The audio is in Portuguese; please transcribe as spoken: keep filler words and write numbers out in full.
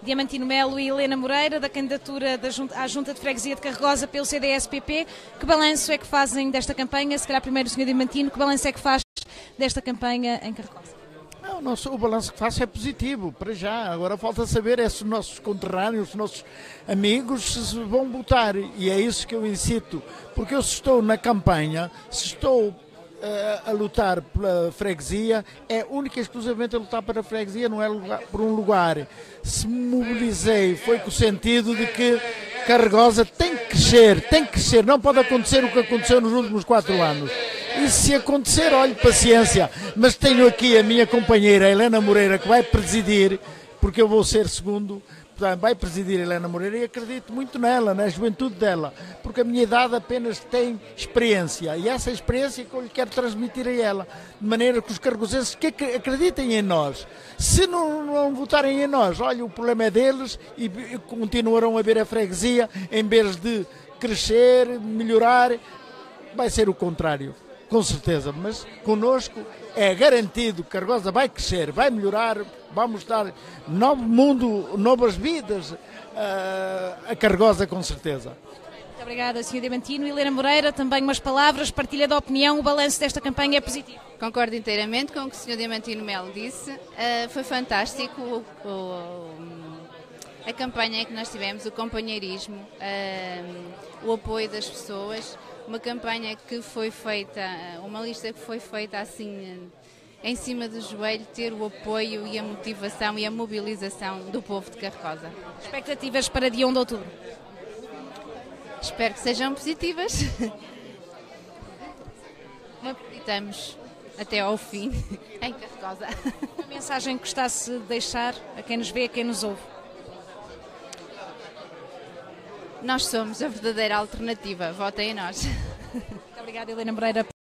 Diamantino Melo e Helena Moreira, da candidatura da junta, à Junta de Freguesia de Carregosa pelo C D S P P. Que balanço é que fazem desta campanha? Se calhar primeiro o senhor Diamantino, que balanço é que faz desta campanha em Carregosa? O, nosso, o balanço que faço é positivo, para já. Agora falta saber é se os nossos conterrâneos, os nossos amigos se vão votar. E é isso que eu incito. Porque eu se estou na campanha, se estou uh, a lutar pela freguesia, é única e exclusivamente a lutar para a freguesia, não é lugar, por um lugar. Se me mobilizei, foi com o sentido de que Carregosa tem que crescer, tem que crescer. Não pode acontecer o que aconteceu nos últimos quatro anos. E se acontecer, olhe, paciência, mas tenho aqui a minha companheira Helena Moreira, que vai presidir, porque eu vou ser segundo, portanto, vai presidir Helena Moreira, e acredito muito nela, na juventude dela, porque a minha idade apenas tem experiência, e essa experiência que eu lhe quero transmitir a ela, de maneira que os cargosenses que acreditem em nós. Se não, não votarem em nós, olha, o problema é deles, e, e continuarão a ver a freguesia, em vez de crescer, melhorar, vai ser o contrário. Com certeza, mas connosco é garantido que Carregosa vai crescer, vai melhorar, vamos dar novo mundo, novas vidas uh, a Carregosa, com certeza. Muito obrigada, senhor Diamantino. Helena Moreira, também umas palavras, partilha da opinião, o balanço desta campanha é positivo. Concordo inteiramente com o que o senhor Diamantino Melo disse, uh, foi fantástico o, o, a campanha que nós tivemos, o companheirismo, uh, o apoio das pessoas. Uma campanha que foi feita, uma lista que foi feita assim, em cima do joelho, ter o apoio e a motivação e a mobilização do povo de Carregosa. Expectativas para dia um de outubro? Espero que sejam positivas. Acreditamos até ao fim em Carregosa. Uma mensagem que gostasse de deixar a quem nos vê, a quem nos ouve? Nós somos a verdadeira alternativa. Votem em nós. Muito obrigada, Helena Moreira.